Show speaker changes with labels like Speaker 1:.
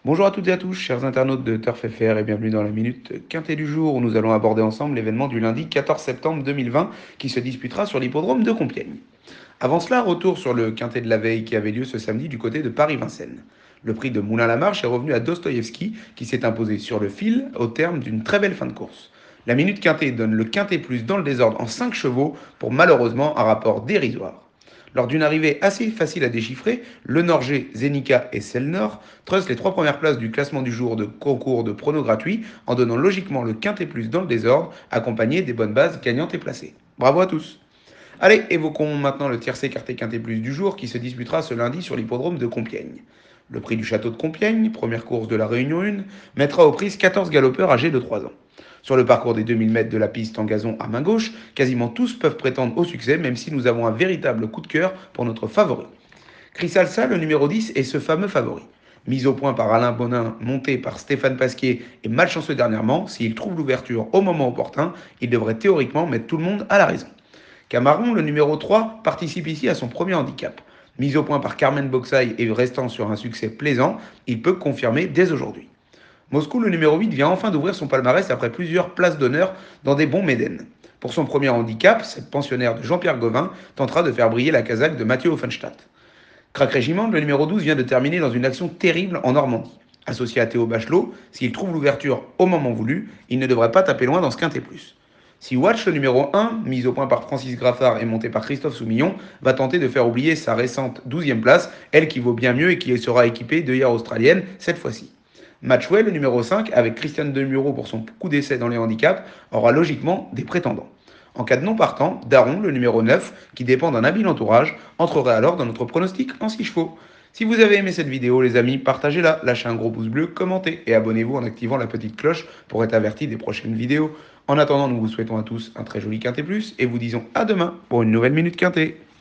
Speaker 1: Bonjour à toutes et à tous, chers internautes de Turf FR et bienvenue dans la Minute Quintet du jour où nous allons aborder ensemble l'événement du lundi 14 septembre 2020 qui se disputera sur l'hippodrome de Compiègne. Avant cela, retour sur le Quintet de la veille qui avait lieu ce samedi du côté de Paris-Vincennes. Le prix de Moulin-la-Marche est revenu à Dostoïevski qui s'est imposé sur le fil au terme d'une très belle fin de course. La Minute Quintet donne le Quintet plus dans le désordre en 5 chevaux pour malheureusement un rapport dérisoire. Lors d'une arrivée assez facile à déchiffrer, Le Norgé, Zenica et Selnor trustent les 3 premières places du classement du jour de concours de pronos gratuits en donnant logiquement le quintet plus dans le désordre, accompagné des bonnes bases gagnantes et placées. Bravo à tous. Allez, évoquons maintenant le tiercé écarté quintet plus du jour qui se disputera ce lundi sur l'hippodrome de Compiègne. Le prix du château de Compiègne, première course de la Réunion 1, mettra aux prises 14 galopeurs âgés de 3 ans. Sur le parcours des 2000 mètres de la piste en gazon à main gauche, quasiment tous peuvent prétendre au succès, même si nous avons un véritable coup de cœur pour notre favori. Chris Alsa, le numéro 10, est ce fameux favori. Mis au point par Alain Bonin, monté par Stéphane Pasquier et malchanceux dernièrement, s'il trouve l'ouverture au moment opportun, il devrait théoriquement mettre tout le monde à la raison. Camaron, le numéro 3, participe ici à son premier handicap. Mis au point par Carmen Boxaï et restant sur un succès plaisant, il peut confirmer dès aujourd'hui. Moscou, le numéro 8, vient enfin d'ouvrir son palmarès après plusieurs places d'honneur dans des bons Médènes. Pour son premier handicap, cette pensionnaire de Jean-Pierre Gauvin tentera de faire briller la casaque de Mathieu Offenstadt. Crac Régiment, le numéro 12, vient de terminer dans une action terrible en Normandie. Associé à Théo Bachelot, s'il trouve l'ouverture au moment voulu, il ne devrait pas taper loin dans ce quintet plus. Si Watch, le numéro 1, mis au point par Francis Graffard et monté par Christophe Soumillon, va tenter de faire oublier sa récente 12e place, elle qui vaut bien mieux et qui sera équipée d'œillères australiennes cette fois-ci. Matchway, le numéro 5, avec Christiane Demuro pour son coup d'essai dans les handicaps, aura logiquement des prétendants. En cas de non partant, Daron, le numéro 9, qui dépend d'un habile entourage, entrerait alors dans notre pronostic en 6 chevaux. Si vous avez aimé cette vidéo, les amis, partagez-la, lâchez un gros pouce bleu, commentez et abonnez-vous en activant la petite cloche pour être averti des prochaines vidéos. En attendant, nous vous souhaitons à tous un très joli Quintet Plus et vous disons à demain pour une nouvelle Minute Quintet.